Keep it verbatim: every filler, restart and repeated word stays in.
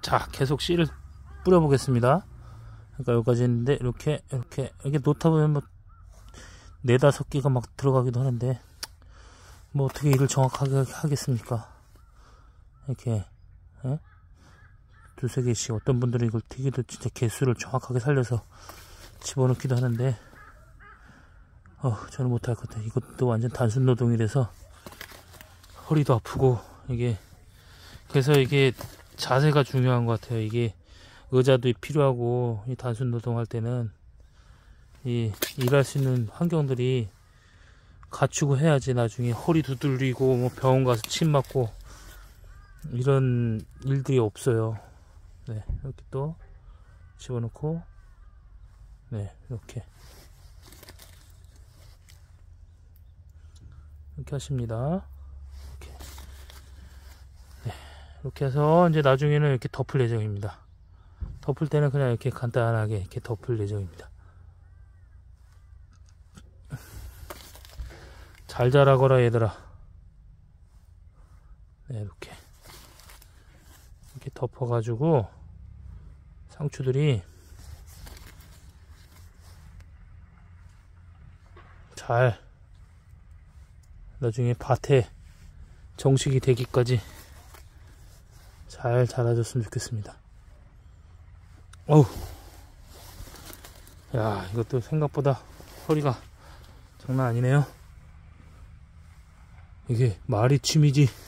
자, 계속 씨를 뿌려 보겠습니다. 그러니까 여기까지 했는데 이렇게 이렇게 이렇게 놓다 보면 뭐 네다섯 개가 막 들어가기도 하는데 뭐 어떻게 일을 정확하게 하겠습니까? 이렇게 예? 두세 개씩 어떤 분들은 이걸 튀기도 진짜 개수를 정확하게 살려서 집어넣기도 하는데 어 저는 못할 것 같아요. 이것도 완전 단순 노동이라서 허리도 아프고 이게 그래서 이게 자세가 중요한 것 같아요. 이게 의자도 필요하고 이 단순 노동할 때는 이 일할 수 있는 환경들이 갖추고 해야지 나중에 허리 두들리고 뭐 병원 가서 침 맞고 이런 일들이 없어요. 네, 이렇게 또 집어넣고 네, 이렇게 이렇게 하십니다. 이렇게 네, 이렇게 해서 이제 나중에는 이렇게 덮을 예정입니다. 덮을 때는 그냥 이렇게 간단하게 이렇게 덮을 예정입니다. 잘 자라거라 얘들아. 네, 이렇게 이렇게 덮어가지고 상추들이 잘 나중에 밭에 정식이 되기까지 잘 자라줬으면 좋겠습니다. 어우, 야, 이것도 생각보다 허리가 장난 아니네요. 이게 말이 취미지